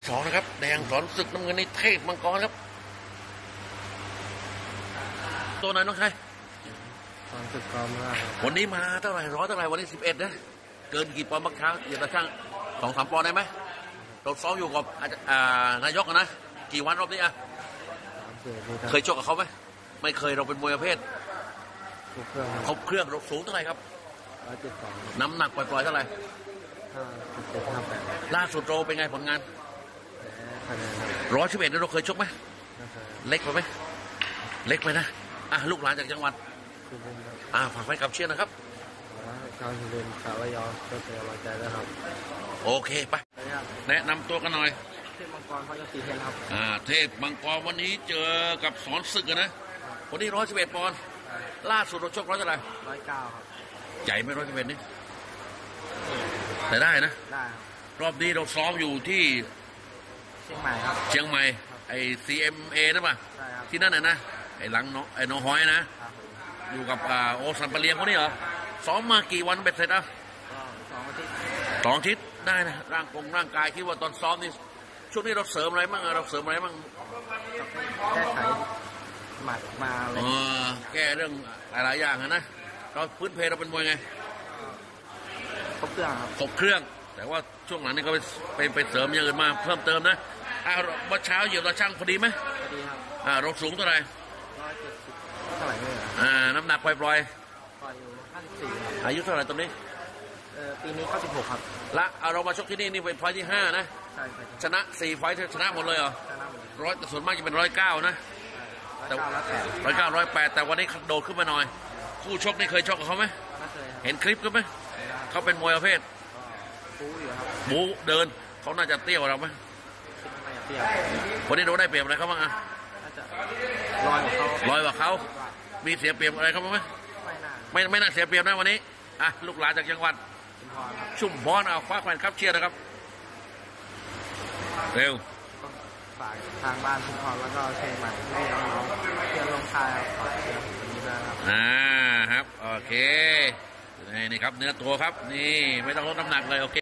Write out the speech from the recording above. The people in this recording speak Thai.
สองนะครับแดงสอนศึกน้ำเงินนี่เทพมังกรครับตัวไหนน้องชายสอนศึกกอมากวันนี้มาเท่าไหร่ร้อยเท่าไหร่วันนี้11นะเกินกี่ปอนด์บักช้างอย่าตะช่าง2-3 ปอนด์ได้ไหมเราซ้อมอยู่กับนายกนะกี่วันรอบนี้อะเคยชกกับเขาไหมไม่เคยเราเป็นมวยประเภทครบเครื่องเราสูงเท่าไหร่ครับ172น้ำหนักปล่อยๆเท่าไหร่ล่าสุดเราเป็นไงผลงาน111เราเคยชกไหมเล็กไปไหมเล็กไปนะลูกหลานจากจังหวัดฝากแฟนคลับเชียร์นะครับชาวสุรินทร์ชาวระยองก็เป็นกำลังใจด้วยครับโอเคไปแนะนำตัวกันหน่อยเทพมังกรพยัคฆ์ศรีเทียนครับเทพมังกรวันนี้เจอกับสอนศึกนะวันนี้111 ปอนด์ล่าสุดเราชกร้อยเท่าไหร่ 109ครับใหญ่ไหม111นี่แต่ได้นะได้รอบนี้เราซ้อมอยู่ที่เชียงใหม่ครับเชียงใหม่ไอ้ CMA นะป่ะที่นั่นนะไอ้หลังไอ้น้องหอยนะอยู่กับโอสันปะเลียงคนนี้เหรอซ้อมมากี่วันเบ็ดเสร็จอ่ะ 2 อาทิตย์ 2 อาทิตย์ได้นะร่างกายคิดว่าตอนซ้อมนี่ช่วงนี้เราเสริมอะไรบ้างเราเสริมอะไรบ้างแก้ไขหมัดมาอะไรแก้เรื่องหลายอย่างนะเราพื้นเพเราเป็นมวยไงครบเครื่องครับครบเครื่องแต่ว่าช่วงหลังนี่ก็ไปเสริมอย่างอื่นมาเพิ่มเติมนะเมื่อเช้าเหยียบตาช่างพอดีไหมพอดีครับเราสูงเท่าไหร่ 170เท่าไหร่เลยน้ำหนักปล่อยอยู่54 อายุเท่าไหร่ตรงนี้ปีนี้96ครับละเรามาชกที่นี่นี่เป็นไฟที่5นะใช่ชนะ4 ไฟชนะหมดเลยเหรอชนะหมดแต่ส่วนมากจะเป็น109นะแต่ 108แต่วันนี้โดดขึ้นมาหน่อยคู่ชกนี่เคยชกกับเขาไหมไม่เคยเห็นคลิปกันไหมเขาเป็นมวยประเภทบู๊อยู่ครับบู๊เดินเขาน่าจะเตี้ยกว่าเราไหมวันนี้เราได้เปรียบอะไรเขาบ้างน่าจะลอยกว่าเขามีเสียเปรียบอะไรเขาบ้างไหมไม่น่าเสียเปรียบนะวันนี้ลูกหลานจากจังหวัดชุมพรเอาคว้าแฟนครับเชียร์นะครับเร็วฝากทางบ้านชุมพรแล้วก็เชียงใหม่ให้น้องๆเชียร์ลงทายขอเชียร์นี้นะครับครับโอเคนี่ครับเนื้อตัวครับนี่ไม่ต้องลดน้ำหนักเลยโอเค